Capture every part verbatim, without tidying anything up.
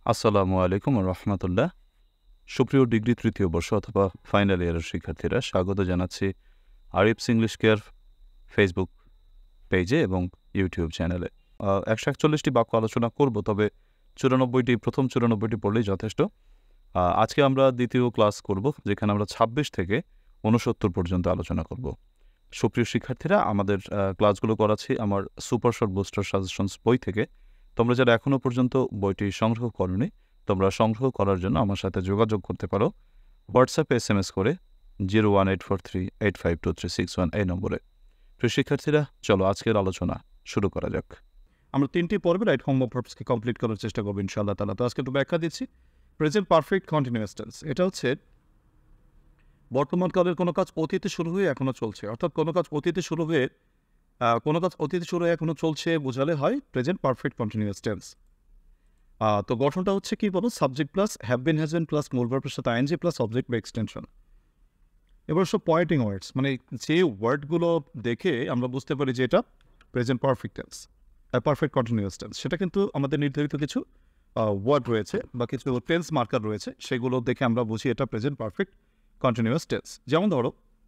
আসসালামু আলাইকুম রহমতুল্লাহ। সুপ্রিয় ডিগ্রি তৃতীয় বর্ষ অথবা ফাইনাল ইয়ারের শিক্ষার্থীরা, স্বাগত জানাচ্ছি আরিফস ইংলিশ কেয়ার ফেসবুক পেজে এবং ইউটিউব চ্যানেলে। একশো একচল্লিশটি বাক্য আলোচনা করব, তবে চুরানব্বইটি প্রথম চুরানব্বইটি পড়লেই যথেষ্ট। আজকে আমরা দ্বিতীয় ক্লাস করব, যেখানে আমরা ছাব্বিশ থেকে ঊনসত্তর পর্যন্ত আলোচনা করব। সুপ্রিয় শিক্ষার্থীরা, আমাদের ক্লাসগুলো করাচ্ছি আমার সুপার শর্ট বুস্টার সাজেশনস বই থেকে। তোমরা যারা এখনও পর্যন্ত বইটি সংগ্রহ করোনি, তোমরা সংগ্রহ করার জন্য আমার সাথে যোগাযোগ করতে পারো হোয়াটসঅ্যাপে এস এম এস করে zero one eight four three eight five two three six one এই নম্বরে। প্রিয় শিক্ষার্থীরা, চলো আজকের আলোচনা শুরু করা যাক। আমরা তিনটি পর্বে রাইট হোমওয়ার্ক পারপাসকে কমপ্লিট করার চেষ্টা করবো ইনশাআল্লাহ তাআলা। তো আজকে একটু ব্যাখ্যা দিচ্ছি। প্রেজেন্ট পারফেক্ট কন্টিনিউয়াস টেন্স, এটা হচ্ছে বর্তমান কালের কোনো কাজ অতীতে শুরু হয়ে এখনও চলছে, অর্থাৎ কোনো কাজ অতীতে শুরু হয়ে কোনো কাজ অতীতে শুরু হয়ে এখনও চলছে বোঝালে হয় প্রেজেন্ট পারফেক্ট কন্টিনিউয়াস টেন্স। তো গঠনটা হচ্ছে কি বলো, subject plus have been has been plus মূল ভার্বের সাথে আইএনজি প্লাস অবজেক্ট বা এক্সটেনশন। এবার সব পয়েন্টিং ওয়ার্ডস, মানে যে ওয়ার্ডগুলো দেখে আমরা বুঝতে পারি যে এটা present perfect tense, perfect continuous tense, সেটা কিন্তু আমাদের নির্ধারিত কিছু ওয়ার্ড রয়েছে বা কিছু টেন্স মার্কার রয়েছে, সেগুলো দেখে আমরা বুঝি এটা প্রেজেন্ট পারফেক্ট কন্টিনিউয়াস টেন্স। যেমন ধরো,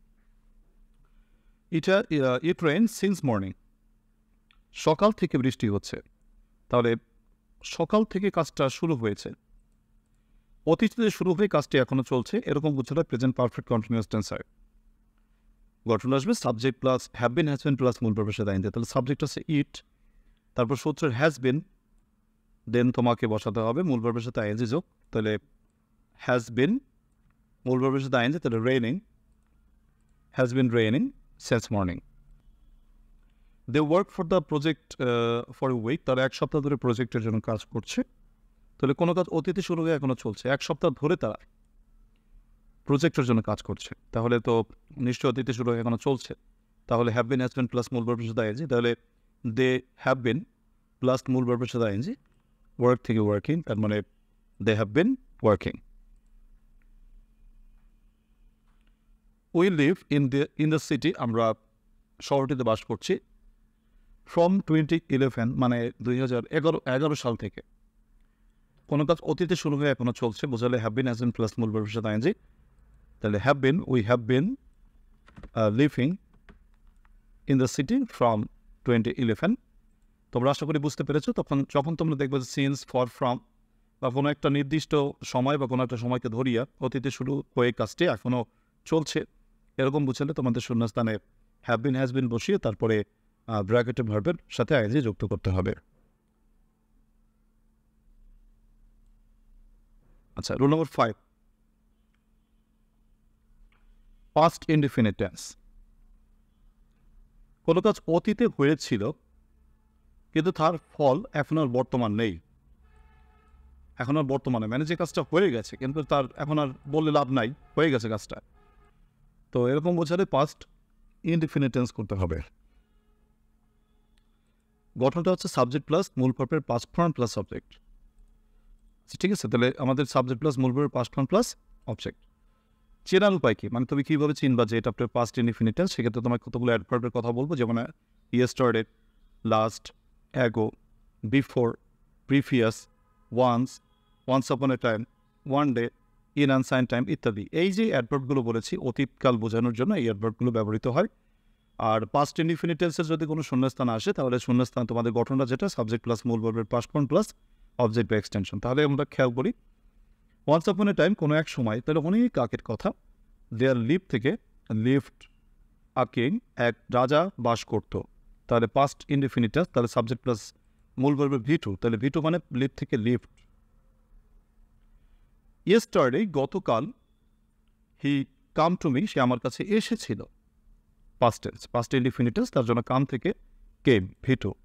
এটা ইট রেইন সিন্স মর্নিং, সকাল থেকে বৃষ্টি হচ্ছে, তাহলে সকাল থেকে কাজটা শুরু হয়েছে, অতীতে শুরু হয়ে কাজটি এখনো চলছে, এরকম বুঝলে প্রেজেন্ট পারফেক্ট কন্টিনিউয়াস টেন্স হয়। গঠন আসবে subject plus have been has been plus মূল ভার্বের সাথে আইএনজি। তাহলে সাবজেক্ট আছে ইট, তারপর সূত্রের হ্যাজ বিন, দেন তোমাকে বসাতে হবে মূল ভার্বের সাথে আইএনজি যোগ, তাহলে হ্যাজ বিন মূল ভার্বের সাথে আইএনজি, তাহলে raining, has been raining since morning. They work for the project for a week, তারা এক সপ্তাহ ধরে প্রজেক্টের জন্য কাজ করছে। তাহলে কোনো কাজ অতীতে শুরু হয়ে এখনো চলছে, এক সপ্তাহ ধরে তারা প্রজেক্টের জন্য কাজ করছে, তাহলে তো নিশ্চয়ই অতীতে শুরু হয়ে এখনো চলছে। তাহলে have been has been plus মূল ভার্বের সাথে আইএনজি, তাহলে দে হ্যাভ বিন প্লাস মূল ভার্বের সাথে আইএনজি, ওয়ার্ক থেকে ওয়ার্কিং, তার মানে they have been working. We live in the in the city, আমরা শহরটিতে বাস করছি। ফ্রম টোয়েন্টি ইলেভেন মানে দুই হাজার এগারো এগারো সাল থেকে। কোনো কাজ অতীতে শুরু হয়ে এখনো চলছে বোঝালে have been has been plus মূল ভার্বের সাথে আইএনজি, তাহলে have been we have been living in the city from twenty eleven. তোমরা আশা করি বুঝতে পেরেছো। তখন যখন তোমরা দেখবে সিন্স, ফর, ফ্রম বা কোনো একটা নির্দিষ্ট সময় বা কোনো একটা সময়কে ধরিয়া অতীতে শুরু হয়ে কাজটি এখনও চলছে, এরকম বুঝালে তোমাদের শূন্যস্থানে হ্যাভ বিন হ্যাজ বিন বসিয়ে তারপরে ব্র্যাকেটের ভার্বের সাথে আইএনজি যুক্ত করতে হবে। আচ্ছা, rule number five, past indefinite tense. কোনো কাজ অতীতে হয়েছিল কিন্তু তার ফল এখন আর বর্তমান নেই, এখন আর বর্তমানে মানে যে কাজটা হয়ে গেছে কিন্তু তার এখন আর বললে লাভ নাই, হয়ে গেছে কাজটা, তো এরকম বোঝালে পাস্ট ইনডিফিনিট টেন্স করতে হবে। গঠনটা হচ্ছে সাবজেক্ট প্লাস মূল ভার্বের পাস্ট ফর্ম প্লাস অবজেক্ট। ঠিক আছে, তাহলে আমাদের সাবজেক্ট প্লাস মূল ভার্বের পাস্ট ফর্ম প্লাস অবজেক্ট। চেনার উপায় কি, মানে তুমি কীভাবে চিনবা যে এটা আপনার পাস্ট ইনডিফিনিট টেন্স? সেক্ষেত্রে তোমার কতগুলো অ্যাডভার্বের কথা বলবো, যেমন yesterday, last, ago, before, previous, once, once upon a time, one day, in ancient time ইত্যাদি। এই যে অ্যাডভার্বগুলো বলেছি অতীতকাল বোঝানোর জন্য এই অ্যাডভার্বগুলো ব্যবহৃত হয়। আর পাস্ট ইনডিফিনিট টেন্সের যদি কোনো শূন্যস্থান আসে তাহলে শূন্যস্থান তোমাদের গঠনটা যেটা সাবজেক্ট প্লাস মূল ভার্বের পাস্ট ফর্ম প্লাস অবজেক্ট বা এক্সটেনশন। তাহলে আমরা খেয়াল করি, ওয়ান্স আপন এ টাইম কোনো এক সময়, তাহলে অনেক আগের কথা। দেয়ার লিভ থেকে লিভড আ কিং, এক রাজা বাস করত, তাহলে পাস্ট ইনডিফিনিট টেন্স, তাহলে সাবজেক্ট প্লাস মূল ভার্বের ভি টু, তাহলে ভি টু মানে লিভ থেকে লিভড। ইয়েস্টারডে গতকাল, হি কাম টু মি, সে আমার কাছে এসেছিল, past tense, past indefinite tense, তার জন্য কাম থেকে came, V two.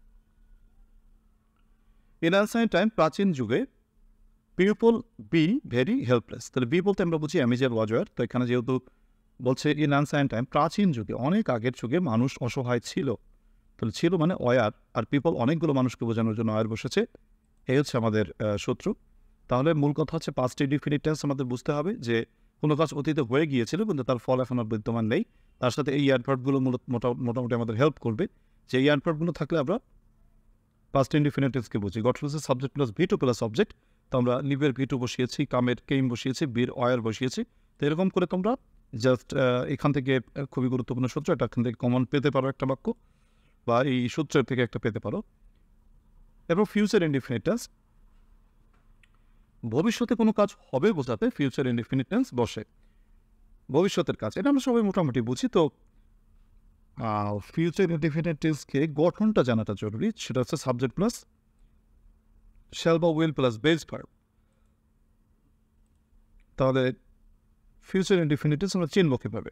In ancient time প্রাচীন যুগে, পিপল বি ভেরি হেল্পলেস, তাহলে বি বলতে আমরা বুঝি অ্যামিজার ওয়াজার, তো এখানে যেহেতু বলছে ইন আনসাইন টাইম প্রাচীন যুগে, অনেক আগের যুগে মানুষ অসহায় ছিল, তাহলে ছিল মানে অয়ার, আর পিপল অনেকগুলো মানুষকে বোঝানোর জন্য অয়ার বসেছে, এই হচ্ছে আমাদের শত্রু। তাহলে মূল কথা হচ্ছে পাস্ট ইনডিফিনিট টেন্স আমাদের বুঝতে হবে যে কোনো কাজ অতীতে হয়ে গিয়েছিল কিন্তু তার ফল এখন আর বিদ্যমান নেই, তার সাথে এই অ্যাডভার্বগুলো মোটামুটি আমাদের হেল্প করবে, যে এই অ্যাডভার্বগুলো থাকলে আমরা পাস্ট ইনডিফিনিট টেন্সকে বুঝি। গঠন হচ্ছে subject plus V two plus object, তো আমরা লিভের ভি টু বসিয়েছি, কামের কেইম বসিয়েছি, বীর ওয়ার বসিয়েছি। তো এরকম করে তোমরা জাস্ট এখান থেকে খুবই গুরুত্বপূর্ণ সূত্র, এটা এখান থেকে কমন পেতে পারো একটা বাক্য, বা এই সূত্রের থেকে একটা পেতে পারো। এবং ফিউচার ইনডিফিনিট টেন্স, ভবিষ্যতে কোনো কাজ হবে বোঝাতে ফিউচার ইনডিফিনিট টেন্স বসে, ভবিষ্যতের কাজ, এটা আমরা সবাই মোটামুটি বুঝি। তো ফিউচার ইনডিফিনিট টেন্সকে গঠনটা জানাটা জরুরি, সেটা হচ্ছে সাবজেক্ট প্লাস শ্যাল বা উইল প্লাস বেস ভার্ব। তাহলে ফিউচার ইনডিফিনিট টেন্স আমরা চিনব কীভাবে?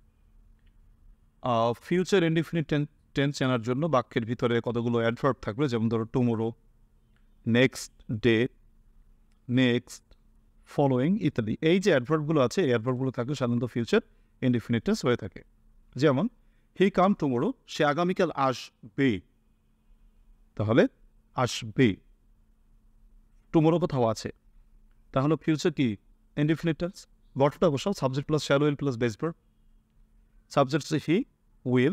ফিউচার ইনডিফিনিট টেন্স জানার জন্য বাক্যের ভিতরে কতগুলো অ্যাডভার্ব থাকবে, যেমন ধরো tomorrow, next day, next, following ইত্যাদি। এই যে অ্যাডভার্বগুলো আছে, এই অ্যাডভার্বগুলো থাকলে সাধারণত ফিউচার ইনডিফিনিট টেন্স হয়ে থাকে। যেমন হি কাম টুমোরো, সে আগামীকাল আসবে, তাহলে আসবে, টুমোরো কোথাও আছে, তাহলে ফিউচার কি ইনডিফিনিট টেন্স। গঠনটা বসাও subject plus shall will plus base verb. Subject হচ্ছে হি, উইল,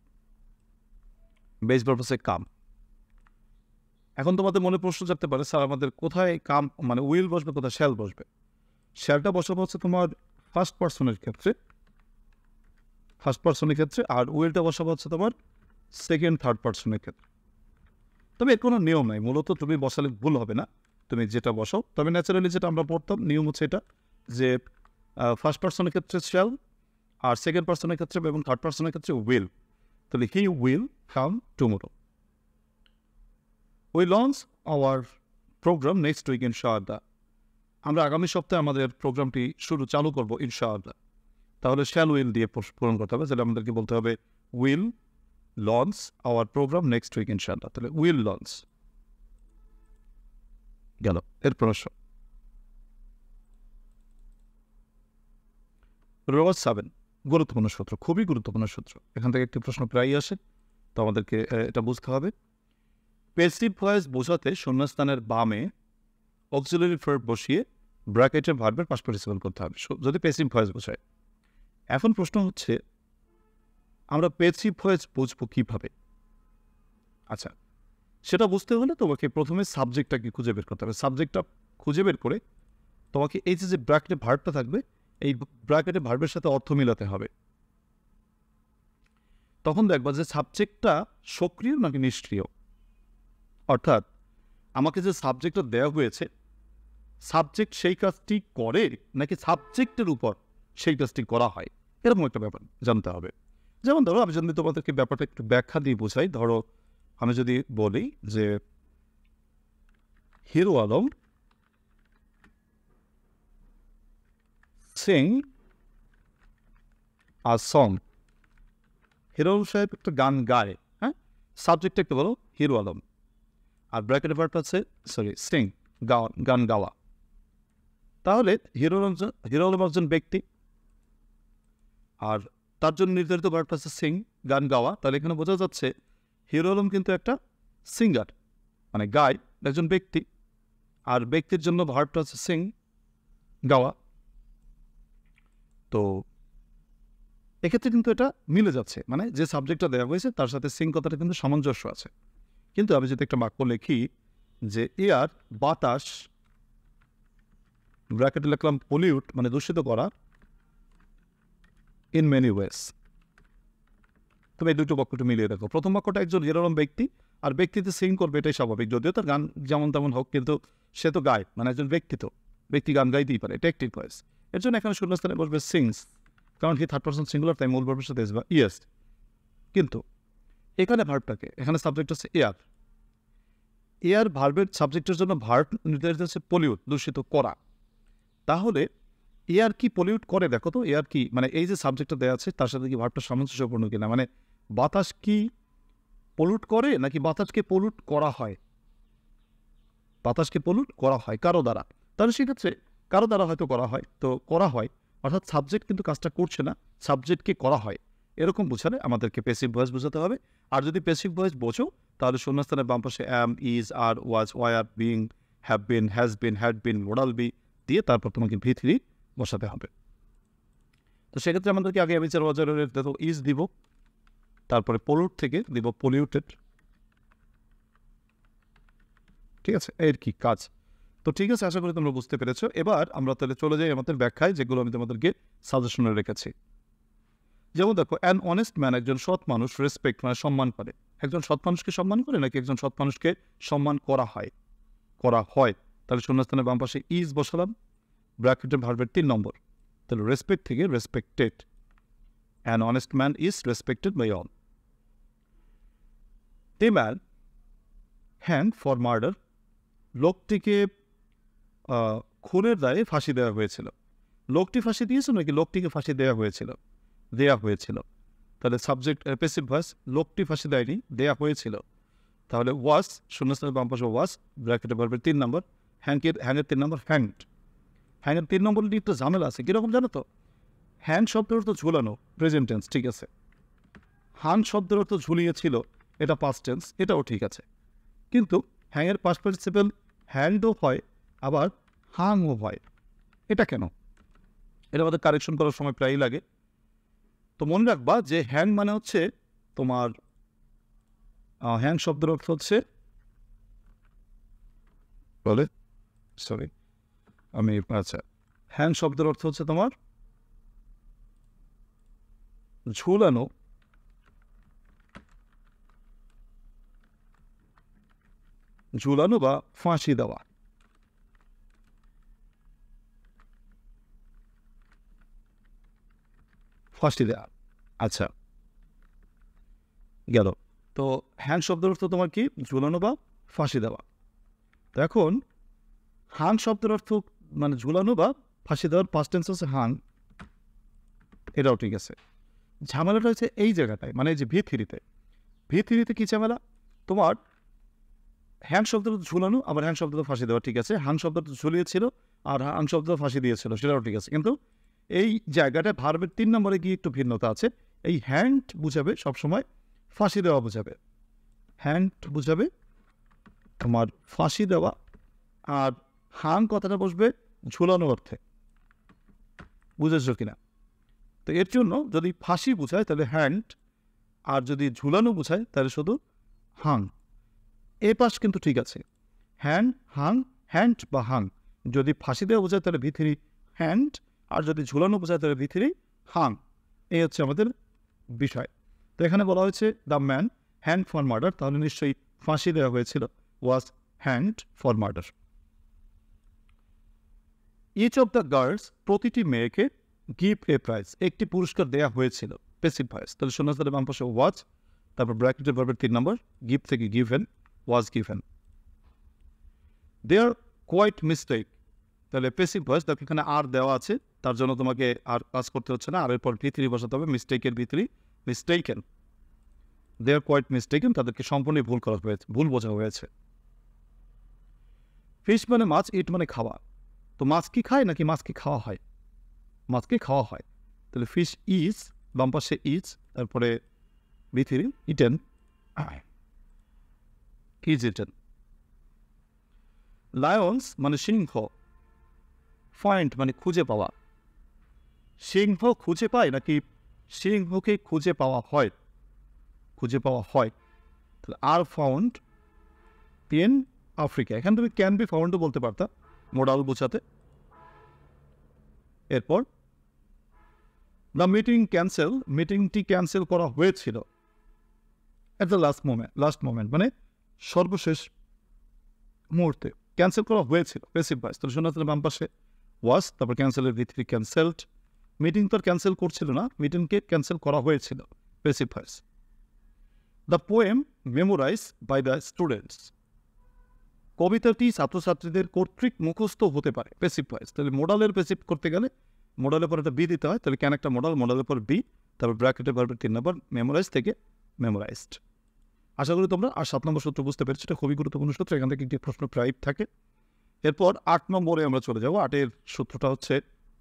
বেস ভার্ব হচ্ছে কাম। এখন তোমাদের মনে প্রশ্ন জাগতে পারে, স্যার আমাদের কোথায় কাম মানে উইল বসবে, কোথায় শ্যাল বসবে? শ্যালটা বসাবো হচ্ছে তোমার ফার্স্ট পার্সনের ক্ষেত্রে, ফার্স্ট পার্সনের ক্ষেত্রে, আর উইলটা বসাবো হচ্ছে তোমার সেকেন্ড থার্ড পার্সনের ক্ষেত্রে। তবে এর কোনো নিয়ম নাই, মূলত তুমি বসালে ভুল হবে না, তুমি যেটা বসাও। তবে ন্যাচারালি যেটা আমরা পড়তাম নিয়ম হচ্ছে এটা, যে ফার্স্ট পার্সনের ক্ষেত্রে শ্যাল, আর সেকেন্ড পার্সনের ক্ষেত্রে এবং থার্ড পার্সনের ক্ষেত্রে উইল। তাহলে he will come tomorrow. We launch our programme next week ইনশাআল্লাহ, আমরা আগামী সপ্তাহে আমাদের প্রোগ্রামটি শুরু চালু করবো ইনশাআল্লাহ। তাহলে শ্যাল উইল দিয়ে পূরণ করতে হবে, যেটা আমাদেরকে বলতে হবে will launch our programme next week ইনশাআল্লাহ। তাহলে উইল লঞ্চ গেল। এর প্রশ্ন রোজ সেভেন, গুরুত্বপূর্ণ সূত্র, খুবই গুরুত্বপূর্ণ সূত্র। এখান থেকে একটি প্রশ্ন প্রায়ই আসে, তো আমাদেরকে এটা বুঝতে হবে। প্যাসিভ ভয়েস বোঝাতে শূন্যস্থানের বামে অক্সিলারি ভার্ব বসিয়ে ব্র্যাকেটে ভার্বের পাস্ট পার্টিসিপল করতে হবে যদি প্যাসিভ ভয়েস বোঝায়। এখন প্রশ্ন হচ্ছে আমরা প্যাসিভ ভয়েস বুঝবো কীভাবে? আচ্ছা, সেটা বুঝতে হলে তোমাকে প্রথমে সাবজেক্টটাকে খুঁজে বের করতে হবে। সাবজেক্টটা খুঁজে বের করে তোমাকে এই যে যে ব্র্যাকেটে ভার্বটা থাকবে, এই ব্র্যাকেটে ভার্বের সাথে অর্থ মিলাতে হবে। তখন দেখবা যে সাবজেক্টটা সক্রিয় নাকি নিষ্ক্রিয়। অর্থাৎ আমাকে যে সাবজেক্টটা দেওয়া হয়েছে, সাবজেক্ট সেই কাজটি করে নাকি সাবজেক্টের উপর সেই কাজটি করা হয়, এরকম একটা ব্যাপার জানতে হবে। যেমন ধরো আমি যদি তোমাদেরকে ব্যাপারটা একটু ব্যাখ্যা দিয়ে বোঝাই, ধরো আমি যদি বলি যে Hero Alam sing a song, Hero Alam সাহেব একটা গান গায়, হ্যাঁ, সাবজেক্টটা একটু বলো হিরো আলম, আর ব্র্যাকেটের ভার্ব আছে সরি সিং, গাওয়া, গান গাওয়া। তাহলে হিরো আলম হিরো আলম একজন ব্যক্তি, আর তার জন্য নির্ধারিত ভার্বটা আছে সিং, গান গাওয়া। তাহলে এখানে বোঝা যাচ্ছে হিরো আলম কিন্তু একটা সিঙ্গার, মানে গায়, একজন ব্যক্তি, আর ব্যক্তির জন্য ভার্বটা আছে সিং, গাওয়া। তো এক্ষেত্রে কিন্তু এটা মিলে যাচ্ছে, মানে যে সাবজেক্টটা দেওয়া হয়েছে তার সাথে সিং কথাটা কিন্তু সামঞ্জস্য আছে। কিন্তু আমি যদি একটা বাক্য লিখি যে এয়ার, বাতাস, ব্র্যাকেটে লিখলাম পলিউট, মানে দূষিত করা, ইন মেনি ওয়েস। তুমি এই দুটো বাক্যটা মিলিয়ে দেখো। প্রথম বাক্যটা একজন হিরো আলম ব্যক্তি, আর ব্যক্তিতে সিং করবে, এটাই স্বাভাবিক, যদিও তার গান যেমন তেমন হোক, কিন্তু সে তো গায়, মানে একজন ব্যক্তি, তো ব্যক্তি গান গাইতেই পারে, এটা একটি ভয়েস। এর জন্য এখানে শূন্যস্থানে বসবে সিংস, কারণ কি থার্ড পার্সন সিঙ্গুলার, তাই মূল ভার্বের সাথে আসবে ইয়েস। কিন্তু এখানে ভার্বটাকে, এখানে সাবজেক্ট হচ্ছে এয়ার, এয়ার ভার্বের সাবজেক্টের জন্য ভার্ব নির্ধারিত হচ্ছে পলিউট, দূষিত করা। তাহলে এয়ার কি পলিউট করে দেখো তো, এয়ার কি, মানে এই যে সাবজেক্টটা দেওয়া আছে তার সাথে কি ভার্বটা সামঞ্জস্যপূর্ণ কিনা, মানে বাতাস কি পলিউট করে নাকি বাতাসকে পলিউট করা হয়, বাতাসকে পলিউট করা হয় কারো দ্বারা, তাহলে সেক্ষেত্রে কারো দ্বারা হয়তো করা হয়, তো করা হয় অর্থাৎ সাবজেক্ট কিন্তু কাজটা করছে না, সাবজেক্টকে করা হয়, এরকম বোঝালে আমাদেরকে প্যাসিভ ভয়েস বোঝাতে হবে। আর যদি প্যাসিভ ভয়েস বোঝো তাহলে শূন্যস্থানের বাম পাশে am, is, are, was, were, being, have been, has been, had been, modal be দিয়ে তারপর তোমাকে ভি থ্রি বসাতে হবে। তো সেক্ষেত্রে আমাদেরকে আগে অ্যামিচার ওয়াজারের দেখো ইজ দিব, তারপরে পলিউট থেকে দিব পলিউটেড, ঠিক আছে, এর কি কাজ। তো ঠিক আছে, আশা করি তোমরা বুঝতে পেরেছো। এবার আমরা তাহলে চলে যাই আমাদের ব্যাখ্যায়, যেগুলো আমি তোমাদেরকে সাজেশনে রেখেছি। যেমন দেখো, অ্যান অনেস্ট ম্যান, একজন সৎ মানুষ, রেসপেক্ট মানে সম্মান করে। একজন সৎ মানুষকে সম্মান করে নাকি একজন সৎ মানুষকে সম্মান করা হয়? করা হয়। তাহলে শূন্যস্থানের বাম পাশে ইজ বসালাম, ব্র্যাকেটের ভার্বের তিন নম্বর। তাহলে রেসপেক্ট থেকে respected. An honest man is respected by all. A man hang for murder, লোকটিকে খুনের দায়ে ফাঁসি দেওয়া হয়েছিল। লোকটি ফাঁসি দিয়েছিল নাকি লোকটিকে ফাঁসি দেওয়া হয়েছিল? দেয়া হয়েছিল। তাহলে সাবজেক্ট প্যাসিভ ভয়েস, লোকটি ফাঁসি দেয়নি, দেয়া হয়েছিল। তাহলে ওয়াজ, শূন্যস্থানের বাম পাশে ওয়াজ, ব্র্যাকেটে ভার্বের তিন নম্বর। হ্যাংকের হ্যাংয়ের তিন নম্বর হ্যাংড। হ্যাংয়ের তিন নম্বর নিয়ে একটু ঝামেলা আছে, কীরকম জানো তো? হ্যাং শব্দের অর্থ ঝুলানো, প্রেজেন্ট টেন্স, ঠিক আছে। হান শব্দের অর্থ ঝুলিয়েছিল, এটা পাস্ট টেন্স, এটাও ঠিক আছে। কিন্তু হ্যাংয়ের পাস্ট পার্টিসিপেল হ্যাংডও হয়, আবার হাংও হয়। এটা কেন? এটা আমাদের কারেকশন করার সময় প্রায়ই লাগে। তো মনে রাখবা যে হ্যাং মানে হচ্ছে তোমার, হ্যাং শব্দের অর্থ হচ্ছে, বলে সরি আমি আচ্ছা হ্যাং শব্দের অর্থ হচ্ছে তোমার ঝুলানো, ঝুলানো বা ফাঁসি দেওয়া। ফাঁসি দেওয়া, আচ্ছা গেল। তো হ্যাং শব্দের অর্থ তোমার কি? ঝুলানো বা ফাঁসি দেওয়া। তো এখন হাং শব্দের অর্থ মানে ঝুলানো বা ফাঁসি দেওয়ার পাস্ট টেন্স হচ্ছে হাং, এটাও ঠিক আছে। ঝামেলাটা হচ্ছে এই জায়গাটায়, মানে এই যে ভি থ্রিতে। ভি থ্রিতে কী ঝামেলা? তোমার হ্যাং শব্দটা ঝুলানো, আবার হ্যাং শব্দটা ফাঁসি দেওয়া, ঠিক আছে। হাং শব্দটা ঝুলিয়েছিল আর হাং শব্দটা ফাঁসি দিয়েছিল, সেটাও ঠিক আছে। কিন্তু এই জায়গাটায় ভার্বের তিন নম্বরে গিয়ে একটু ভিন্নতা আছে। এই হ্যান্ড বুঝাবে সবসময় ফাঁসি দেওয়া বুঝাবে, হ্যান্ড বুঝাবে তোমার ফাঁসি দেওয়া, আর হাং কথাটা বসবে ঝুলানো অর্থে। বুঝেছ কিনা? তো এর জন্য যদি ফাঁসি বুঝায় তাহলে হ্যান্ড, আর যদি ঝুলানো বুঝায় তাহলে শুধু হাং। এ পাশ কিন্তু ঠিক আছে, হ্যান্ড হাং, হ্যান্ড বা হাং। যদি ফাঁসি দেওয়া বোঝায় তাহলে ভিতরি হ্যান্ড, আর যদি ঝুলানো বোঝায় তাহলে ভিতরি হাং। এই হচ্ছে আমাদের বিষয়। তো এখানে বলা হয়েছে the man hanged for murder, তাহলে নিশ্চয়ই ফাঁসি দেওয়া হয়েছিল, was hanged for murder. Each of the girls, প্রতিটি মেয়েকে গিভ এ প্রাইজ, একটি পুরস্কার দেওয়া হয়েছিল, প্যাসিভ ভয়েস। তাহলে শূন্যস্থানের বাম পাশে ওয়াজ, তারপর ব্র্যাকেটের ভার্বের তিন নম্বর, গিভ থেকে given, was given. They are quite mistake, তাহলে প্যাসিভ ভয়েস, দেখো এখানে আর দেওয়া আছে, তার জন্য তোমাকে আর কাজ করতে হচ্ছে না, আর এরপর ভিতরি বসাতে হবে, মিস্টেকের ভিতরি mistaken. They are quite mistaken, তাদেরকে সম্পূর্ণই ভুল করা হয়েছে, ভুল বোঝা হয়েছে। ফিশ মানে মাছ, ইট মানে খাওয়া। তো মাছ কি খায় নাকি মাছ কি খাওয়া হয়? মাছকে খাওয়া হয়। তাহলে ফিশ ইজ, বাম পাশে ইজ, তারপরে ভিতরি ইটেন, ইজ ইটেন। লায়ন্স মানে সিংহ, ফাইন্ড মানে খুঁজে পাওয়া। সিংহ খুঁজে পায় নাকি সিংহকে খুঁজে পাওয়া হয়? খুঁজে পাওয়া হয়। তাহলে আর ফাউন্ড ইন আফ্রিকা, এখানে তুমি ক্যান বি ফাউন্ডও বলতে পারতা মোডাল বোঝাতে। এরপর দ্য মিটিং ক্যান্সেল, মিটিংটি ক্যান্সেল করা হয়েছিল at the last moment, last moment মানে সর্বশেষ মুহূর্তে ক্যান্সেল করা হয়েছিল, প্যাসিভ ভয়েস। তাহলে শোনা বাম পাশে ওয়াজ, তারপর ক্যান্সেলের ভিতরে ক্যান্সেলড। মিটিং তো আর ক্যান্সেল করছিল না, মিটিংকে ক্যান্সেল করা হয়েছিল, passive voice. The poem memorize by the students, কবিতাটি ছাত্রছাত্রীদের কর্তৃক মুখস্থ হতে পারে, প্যাসিভ ভয়েস। তাহলে মোডালের প্যাসিভ করতে গেলে মোডালের পর একটা বি দিতে হয়, তাহলে কেন একটা মোডাল, মোডালের পর বি, তারপর ব্র্যাকেটের ভার্বের তিন নম্বর, মেমোরাইজ থেকে মেমোরাইজড। আশা করি তোমরা আর সাত নম্বর সূত্র বুঝতে পেরেছো, এটা খুবই গুরুত্বপূর্ণ সূত্র, এখান থেকে একটি প্রশ্ন প্রায় থাকে। এরপর আট নম্বরে আমরা চলে যাব। আটের সূত্রটা হচ্ছে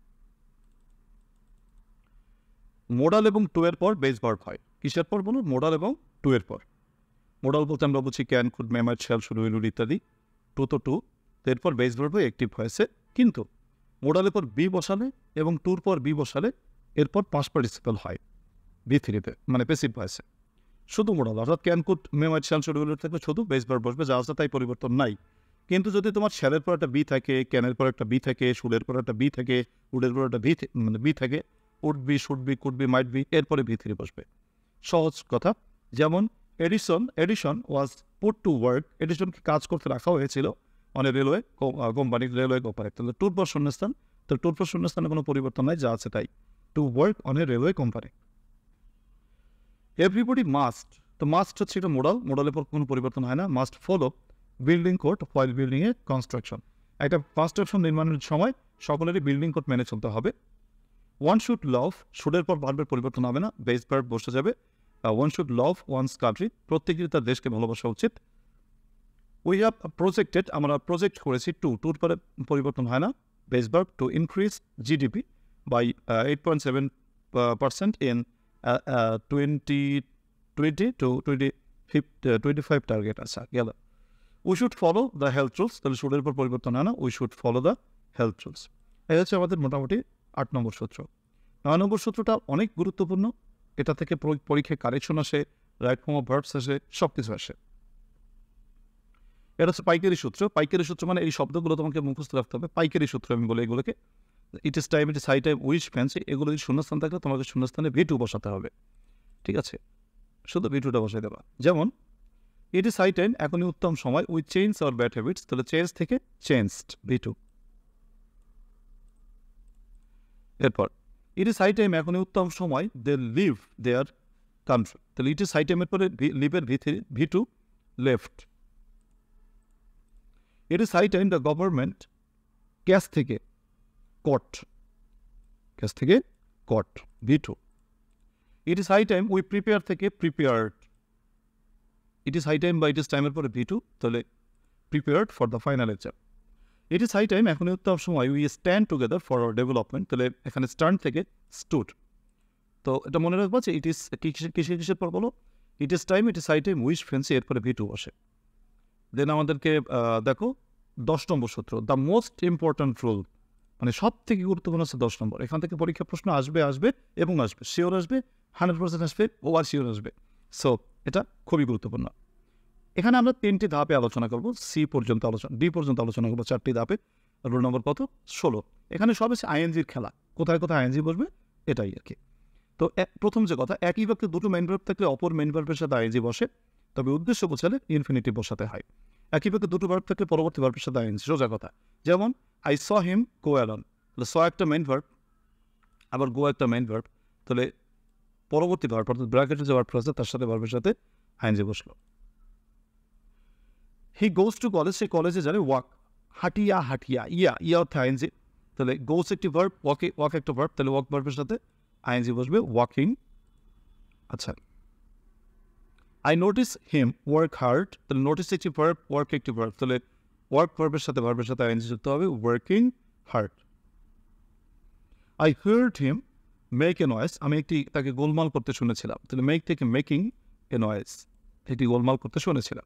মোডাল এবং টু এর পর বেস ভার্ব হয়। কিসের পর বলো? মোডাল এবং টু এর পর। মোডাল বলতে আমরা বুঝি can, could, may, might, shall, should, will, would ইত্যাদি। টু তো টু, এরপর বেস ভার্ব হয় অ্যাক্টিভ ভয়েসে। কিন্তু মোডালের পর বি বসালে এবং টুর পর বি বসালে এরপর পাস্ট পার্টিসিপল হয় বি থ্রিতে, মানে প্যাসিভ ভয়েসে। শুধু মোডাল অর্থাৎ can, could, may, might, shall, should, will থাকলে শুধু বেস ভার্ব বসবে, যা আছে তাই পরিবর্তন নাই। কিন্তু যদি তোমার শ্যালের পর একটা বি থাকে, ক্যানের পর একটা বি থাকে, শুলের পর একটা বি থাকে, উডের পর একটা বি মানে বি থাকে, would be, should be, could be, might be, এরপরে ভি থ্রি বসবে। সহজ কথা। যেমন Edison Edison was put to work, এডিসনকে কাজ করতে রাখা হয়েছিল অনেক রেলওয়ে কোম্পানি, রেলওয়ে কোম্পানি। তাহলে টুর পর শূন্যস্থান, তো টুর পর শূন্যস্থানে কোনো পরিবর্তন নাই, যা আছে তাই, to work on a railway company. Everybody must, তো মাস্ট হচ্ছে একটা মোডাল, মোডালের পর কোনো পরিবর্তন হয় না। Must follow building code while building a construction, একটা কনস্ট্রাকশন নির্মাণের সময় সকলেরই বিল্ডিং কোড মেনে চলতে হবে। ওয়ান শুড লাভ, শুডের পর ভার্বের পরিবর্তন হবে না, বেস ভার্ব বসে যাবে। One should love one's country, প্রত্যেকেরই তার দেশকে ভালোবাসা উচিত। উই হ্যাভ প্রজেক্টেড, আমরা প্রজেক্ট করেছি টু, টুর পরে পরিবর্তন হয় না, base verb, to increase GDP by eight point seven percent in twenty twenty to twenty fif twenty five target আছে গেল। We should follow the health rules, তাহলে শুডের পর পরিবর্তন হয় না, we should follow the health rules. এই হচ্ছে আমাদের মোটামুটি আট নম্বর সূত্র। নয় নম্বর সূত্রটা অনেক গুরুত্বপূর্ণ, এটা থেকে পরীক্ষায় কারেকশন আসে, রাইট ফর্ম অফ ভার্বস আসে, সব কিছু আসে। এটা হচ্ছে পাইকারি সূত্র। পাইকারি সূত্র মানে এই শব্দগুলো তোমাকে মুখস্থ রাখতে হবে। পাইকারি সূত্র আমি বলি এগুলোকে, it is time, it is high time, wish fancy, এগুলো যদি শূন্যস্থান থাকলে তোমাকে শূন্যস্থানে ভি টু বসাতে হবে, ঠিক আছে, শুধু ভি টুটা বসাই দেবা। যেমন ইট ইস হাই টাইম, এখনই উত্তম সময়, we change our bad habits, তাহলে চেঞ্জ থেকে চেঞ্জড, ভি টু। এরপর ইট ইস হাই টাইম, এখনই উত্তম সময়, দে লিভ দেয়ার কান্ট্রি, তাহলে ইট ইস হাই টাইমের পরে লিভের V three, V two, left. It is high time the government, cash থেকে কট, ক্যাশ থেকে cut, V two. It is high time, we prepare থেকে prepared, it is high time বা it is টাইমের পরে V two, তাহলে prepared for the final exam. It is high time, এখনই উত্তম সময়, we stand together for our development, তাহলে এখানে স্ট্যান্ড থেকে স্টুড। তো এটা মনে রাখবো যে ইট ইস কিসের কিসের পর বলো, it is time, it is high time, wish fancy, এরপরে ভি টু বসে। দেন আমাদেরকে দেখো দশ নম্বর সূত্র, দ্য মোস্ট ইম্পর্ট্যান্ট রুল, মানে সব থেকে গুরুত্বপূর্ণ হচ্ছে দশ নম্বর। এখান থেকে পরীক্ষা প্রশ্ন আসবে আসবে এবং আসবে, শিওর আসবে, হান্ড্রেড পার্সেন্ট আসবে, ওভার শিওর আসবে। সো এটা খুবই গুরুত্বপূর্ণ। এখানে আমরা তিনটি ধাপে আলোচনা করব, সি পর্যন্ত আলোচনা, ডি পর্যন্ত আলোচনা করবো, চারটি ধাপে। রোল নম্বর কত, ষোলো। এখানে সব আছে আইএনজির খেলা, কোথায় কোথায় আইএনজি বসবে এটাই আর কি। তো প্রথম যে কথা, একই ব্যক্তি দুটো মেইন ভার্ব থাকলে অপর মেইন ভার্বের সাথে আইএনজি বসে, তবে উদ্দেশ্য বোঝালে ইনফিনিটিভ বসাতে হয়। একই ব্যক্তি দুটো ভার্ব থাকলে পরবর্তী ভার্বের সাথে আইএনজি, সোজা কথা। যেমন I saw him go alone, তাহলে স একটা মেইন ভার্ব, আবার গো একটা মেইন ভার্ব, তাহলে পরবর্তী ভার্ব অর্থাৎ ব্র্যাকেটের যে ভার্বটা আছে তার সাথে ভার্বের সাথে আইএনজি বসলো। হি গোজ টু কলেজ, সে কলেজে যাবে, ওয়াক, হাটিয়া হাটিয়া, ইয়া, ইয়া অর্থে আইএনজি, তাহলে গোজ একটি ভার্ব, ওয়াকে ওয়াক একটা ভার্ব, তাহলে ওয়াক ভার্বের সাথে আইএনজি বসবে, ওয়াকিং। আচ্ছা, I notice him work hard, তাহলে নোটিস একটি ভার্ব, ওয়ার্ক একটি ভার্ব, তাহলে ওয়ার্ক ভার্বের সাথে ভার্বের সাথে আইএনজি যুক্ত হবে, working hard. I heard him make a noise, আমি একটি তাকে গোলমাল করতে শুনেছিলাম, তাহলে মেক থেকে মেকিং এ নয়েজ, একটি গোলমাল করতে শুনেছিলাম।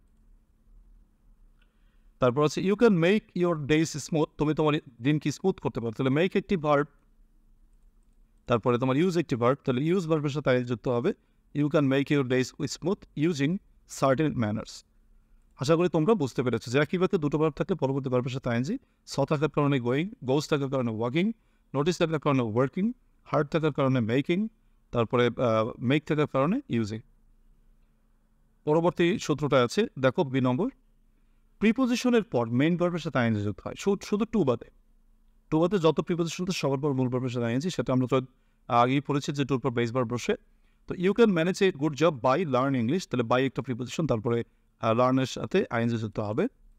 তারপর আছে you can make your days smooth, তুমি তোমার দিনকে স্মুথ করতে পারো, তাহলে মেক একটি ভার্ব, তারপরে তোমার ইউজ একটি ভার্ব, তাহলে ইউজ ভার্বের সাথে আইএনজি যুক্ত হবে, you can make your days smooth using certain manners. আশা করি তোমরা বুঝতে পেরেছো যে একই ব্যক্তি দুটো ভার্ব থাকলে পরবর্তী ভার্বের সাথে আইএনজি, স থাকার কারণে গোয়িং, গোজ থাকার কারণে ওয়াকিং, নোটিস থাকার কারণে ওয়ার্কিং, হার্ড থাকার কারণে মেকিং, তারপরে মেক থাকার কারণে ইউজিং। পরবর্তী সূত্রটা আছে দেখো বি নম্বর, প্রিপোজিশনের পর মেইন ভার্বের সাথে আইএনজি যুক্ত হয়, শুধু টু বাদে, টু বাদে যত প্রিপোজিশন আছে সবার পর মূল ভার্বের সাথে আইএনজি, সেটা আমরা তো আগেই পড়েছি যে টুর পর বেস ভার্ব বসে। তো you can manage a good job by learn English, তাহলে বাই একটা প্রিপোজিশন, তারপরে লার্নের সাথে আইএনজি যুক্ত হবে।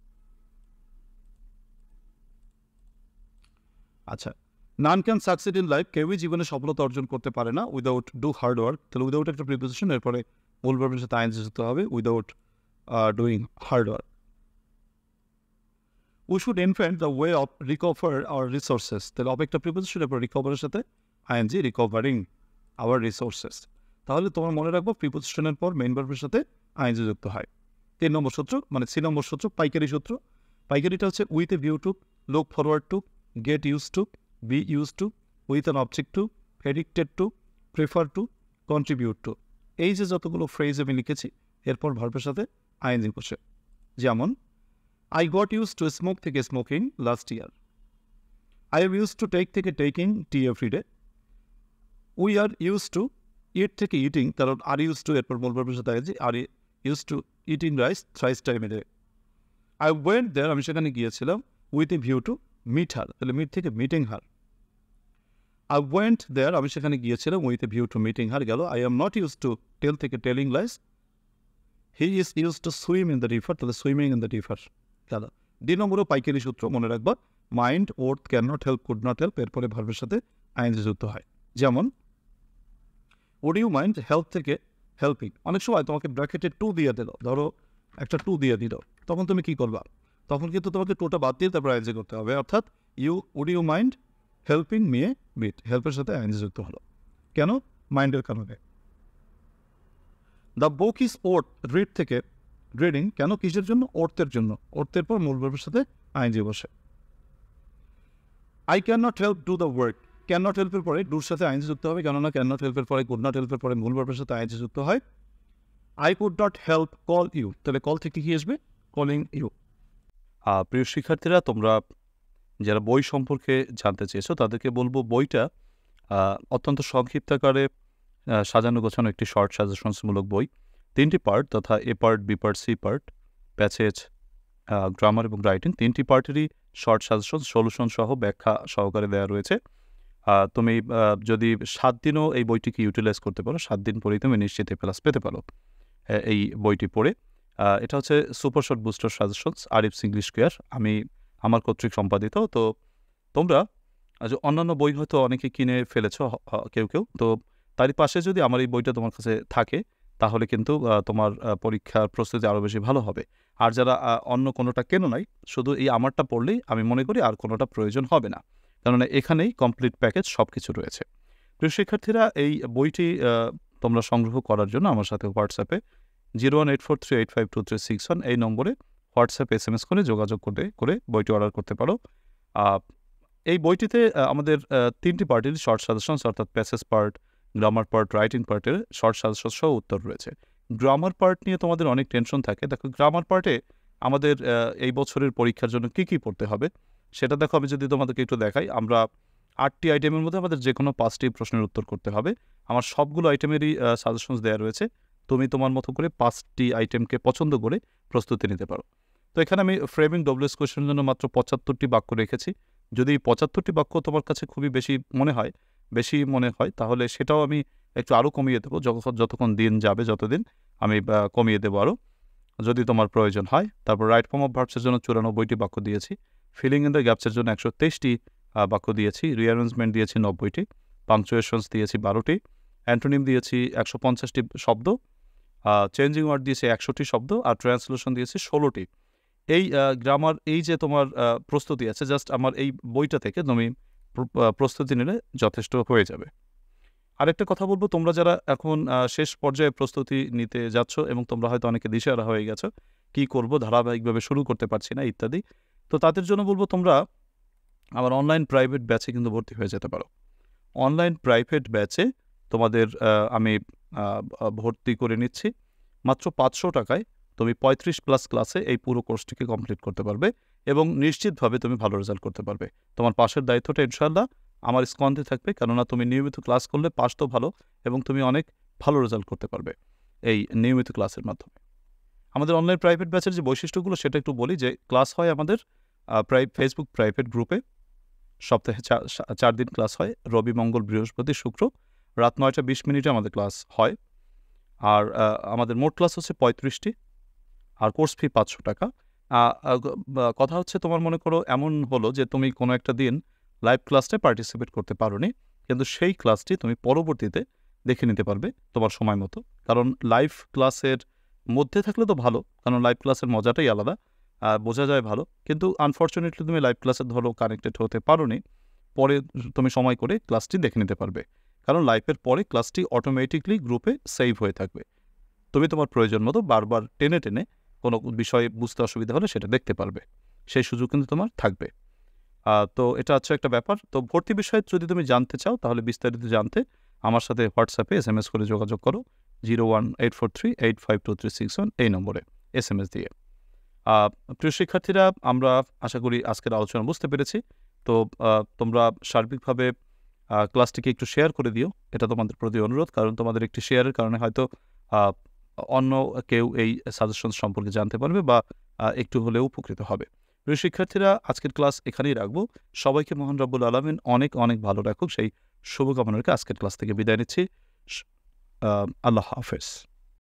আচ্ছা, none can succeed in life, কেউই জীবনে সফলতা অর্জন করতে পারে না উইদাউট ডু হার্ড ওয়ার্ক, তাহলে উইদাউট একটা প্রিপোজিশন, এরপরে মূল ভার্বের সাথে আইএনজি যুক্ত হবে, without doing hard work. We should invent the way of recover our resources, তাহলে অফ একটা প্রিপোজিশন, এরপর রিকভারের সাথে আইএনজি, রিকভারিং আওয়ার রিসোর্সেস। তাহলে তোমার মনে রাখবো প্রিপোজিশনের পর মেইন ভার্বের সাথে আইএনজি যুক্ত হয়। তিন নম্বর সূত্র মানে সি নম্বর সূত্র, পাইকারি সূত্র। পাইকারিটা হচ্ছে with a view to, look forward to, get use to, be use to, with an object to, predicted to, prefer to, contribute to. এই যে যতগুলো ফ্রেজ আমি লিখেছি এরপর ভার্বের সাথে আইএনজি বসে। যেমন I got use to smoke থেকে smoking last year. I am use to take থেকে taking tea every day. We are use to eat থেকে ইটিং, কারণ আর ইউজ টু এরপর মূল ভার্বের সাথে আছে are use to eating rice thrice time a day. I went there, আমি সেখানে গিয়েছিলাম, with a view to meet her, তাহলে মিট থেকে meeting her. I went there, আমি সেখানে গিয়েছিলাম, with a view to meeting her গেল। I am not use to tell থেকে telling lies. He is use to swim in the river, তাহলে swimming in the river গেল। দুই নম্বরও পাইকারি সূত্র মনে রাখবা, mind, worth, can not help, could not help এরপরে ভার্বের সাথে আইএনজি যুক্ত হয়। যেমন উড ইউ মাইন্ড হেল্প থেকে হেল্পিং, অনেক সময় তোমাকে ব্র্যাকেটে টু দিয়ে দিল, ধরো একটা টু দিয়ে দিল, তখন তুমি কি করবা? তখন কিন্তু তোমাকে টুটা বাদ দিয়ে তারপর আইএনজি করতে হবে, অর্থাৎ you would you mind helping me a bit, হেল্পের সাথে আইএনজি যুক্ত হলো। কেন? মাইন্ডের কারণে। The book is worth, read থেকে রিডিং, কেন? কিসের জন্য? অর্থের জন্য, অর্থের পর মূল ভার্বের সাথে আইএনজি বসে। I can not help do the work, can not হেল্পের পরে ডুর সাথে আইএনজি যুক্ত হবে, কেননা ক্যান নট হেল্পের পরে কুড নট হেল্পের পরে মূল ভার্বের সাথে আইএনজি যুক্ত হয়। I could not help call you, তাহলে কল থেকে কি আসবে? Calling you. প্রিয় শিক্ষার্থীরা, তোমরা যারা বই সম্পর্কে জানতে চেয়েছো তাদেরকে বলবো, বইটা অত্যন্ত সংক্ষিপ্ত আকারে সাজানো গোছানো একটি শর্ট সাজেশনসমূলক বই। তিনটি পার্ট, তথা A part, B part, C part, passage, grammar এবং রাইটিং, তিনটি পার্টেরই শর্ট সাজেশন সলিউশন সহ ব্যাখ্যা সহকারে দেওয়া রয়েছে। তুমি যদি সাত দিনও এই বইটিকে ইউটিলাইজ করতে পারো, সাত দিন পরেই তুমি নিশ্চিত এ প্লাস পেতে পারো এই বইটি পড়ে। এটা হচ্ছে super short booster suggestions, Arif's English care, আমি আমার কর্তৃক সম্পাদিত। তো তোমরা অন্যান্য বই হয়তো অনেকে কিনে ফেলেছ কেউ কেউ, তো তারই পাশে যদি আমার এই বইটা তোমার কাছে থাকে তাহলে কিন্তু তোমার পরীক্ষার প্রস্তুতি আরও বেশি ভালো হবে। আর যারা অন্য কোনোটা কেনো নাই, শুধু এই আমারটা পড়লেই আমি মনে করি আর কোনোটা প্রয়োজন হবে না, কেননা এখানেই কমপ্লিট প্যাকেজ সব কিছু রয়েছে। প্রিয় শিক্ষার্থীরা, এই বইটি তোমরা সংগ্রহ করার জন্য আমার সাথে হোয়াটসঅ্যাপে zero one eight four three eight five two three six one এই নম্বরে হোয়াটসঅ্যাপ এস এম এস করে যোগাযোগ করতে করে বইটি অর্ডার করতে পারো। এই বইটিতে আমাদের তিনটি পার্টের শর্ট সাজেশনস, অর্থাৎ passage part, grammar part, writing পার্টের শর্ট সাজেশন সহ উত্তর রয়েছে। গ্রামার পার্ট নিয়ে তোমাদের অনেক টেনশন থাকে। দেখো, গ্রামার পার্টে আমাদের এই বছরের পরীক্ষার জন্য কী কী পড়তে হবে সেটা দেখো, আমি যদি তোমাদেরকে একটু দেখাই, আমরা আটটি আইটেমের মধ্যে আমাদের যে কোনো পাঁচটি প্রশ্নের উত্তর করতে হবে। আমার সবগুলো আইটেমেরই সাজেশনস দেওয়া রয়েছে, তুমি তোমার মতো করে পাঁচটি আইটেমকে পছন্দ করে প্রস্তুতি নিতে পারো। তো এখানে আমি ফ্রেমিং ডব্লিউএস কোয়েশ্চেনের জন্য মাত্র পঁচাত্তরটি বাক্য রেখেছি। যদি পঁচাত্তরটি বাক্য তোমার কাছে খুবই বেশি মনে হয় বেশি মনে হয় তাহলে সেটাও আমি একটু আরও কমিয়ে দেবো, যখন যতক্ষণ দিন যাবে যতদিন আমি কমিয়ে দেবো আরও, যদি তোমার প্রয়োজন হয়। তারপর রাইট ফর্ম অফ ভার্বসের জন্য চুরানব্বইটি বাক্য দিয়েছি, ফিলিং ইন দ্য গ্যাপসের জন্য একশো তেইশটি বাক্য দিয়েছি, রিঅ্যারেঞ্জমেন্ট দিয়েছি নব্বইটি, পাংচুয়েশনস দিয়েছি বারোটি, অ্যান্টোনিম দিয়েছি একশো পঞ্চাশটি শব্দ, চেঞ্জিং ওয়ার্ড দিয়েছি একশোটি শব্দ, আর ট্রান্সলেশন দিয়েছি ষোলোটি। এই গ্রামার, এই যে তোমার প্রস্তুতি আছে, জাস্ট আমার এই বইটা থেকে তুমি প্রস্তুতি নিলে যথেষ্ট হয়ে যাবে। আরেকটা কথা বলবো, তোমরা যারা এখন শেষ পর্যায়ে প্রস্তুতি নিতে যাচ্ছ এবং তোমরা হয়তো অনেকে দিশেহারা হয়ে গেছো, কি করব, ধারাবাহিকভাবে শুরু করতে পারছি না ইত্যাদি, তো তাদের জন্য বলবো তোমরা আমার অনলাইন প্রাইভেট ব্যাচে কিন্তু ভর্তি হয়ে যেতে পারো। অনলাইন প্রাইভেট ব্যাচে তোমাদের আমি ভর্তি করে নিচ্ছি মাত্র পাঁচশো টাকায়। তুমি পঁয়ত্রিশ প্লাস ক্লাসে এই পুরো কোর্সটিকে কমপ্লিট করতে পারবে এবং নিশ্চিতভাবে তুমি ভালো রেজাল্ট করতে পারবে। তোমার পাশের দায়িত্বটা ইনশাআল্লাহ আমার স্কন্ধে থাকবে, কেননা তুমি নিয়মিত ক্লাস করলে পাস তো ভালো এবং তুমি অনেক ভালো রেজাল্ট করতে পারবে এই নিয়মিত ক্লাসের মাধ্যমে। আমাদের অনলাইন প্রাইভেট ব্যাচের যে বৈশিষ্ট্যগুলো সেটা একটু বলি, যে ক্লাস হয় আমাদের প্রাই ফেসবুক প্রাইভেট গ্রুপে, সপ্তাহে চার দিন ক্লাস হয়, রবি, মঙ্গল, বৃহস্পতি, শুক্র, রাত নয়টা বিশ মিনিটে আমাদের ক্লাস হয়। আর আমাদের মোট ক্লাস হচ্ছে পঁয়ত্রিশটি, আর কোর্স ফি পাঁচশো টাকা। কথা হচ্ছে, তোমার মনে করো এমন হলো যে তুমি কোনো একটা দিন লাইভ ক্লাসে পার্টিসিপেট করতে পারোনি, কিন্তু সেই ক্লাসটি তুমি পরবর্তীতে দেখে নিতে পারবে তোমার সময় মতো। কারণ লাইভ ক্লাসের মধ্যে থাকলে তো ভালো, কারণ লাইভ ক্লাসের মজাটাই আলাদা, বোঝা যায় ভালো, কিন্তু আনফর্চুনেটলি তুমি লাইভ ক্লাসে ধরো কানেক্টেড হতে পারোনি, পরে তুমি সময় করে ক্লাসটি দেখে নিতে পারবে, কারণ লাইভের পরে ক্লাসটি অটোমেটিকলি গ্রুপে সেভ হয়ে থাকবে। তুমি তোমার প্রয়োজন মতো বারবার টেনে টেনে কোনো বিষয়ে বুঝতে অসুবিধা হলে সেটা দেখতে পারবে, সেই সুযোগ কিন্তু তোমার থাকবে। তো এটা হচ্ছে একটা ব্যাপার। তো ভর্তি বিষয়ে যদি তুমি জানতে চাও তাহলে বিস্তারিত জানতে আমার সাথে হোয়াটসঅ্যাপে এস এম এস করে যোগাযোগ করো zero one eight four three eight five two three six one এই নম্বরে এস এম এস দিয়ে। আহ, প্রিয় শিক্ষার্থীরা, আমরা আশা করি আজকের আলোচনা বুঝতে পেরেছি। তো আহ, তোমরা সার্বিকভাবে আহ, ক্লাসটিকে একটু শেয়ার করে দিও, এটা তোমাদের প্রতি অনুরোধ, কারণ তোমাদের একটি শেয়ারের কারণে হয়তো আহ, অন্য কেউ এই সাজেশন সম্পর্কে জানতে পারবে বা আহ, একটু হলেও উপকৃত হবে। প্রিয় শিক্ষার্থীরা, আজকের ক্লাস এখানেই রাখবো। সবাইকে মহান রব্বুল আলামিন অনেক অনেক ভালো রাখুক, সেই শুভকামনা রেখে আজকের ক্লাস থেকে বিদায় নিচ্ছি। আহ, আল্লাহ হাফেজ।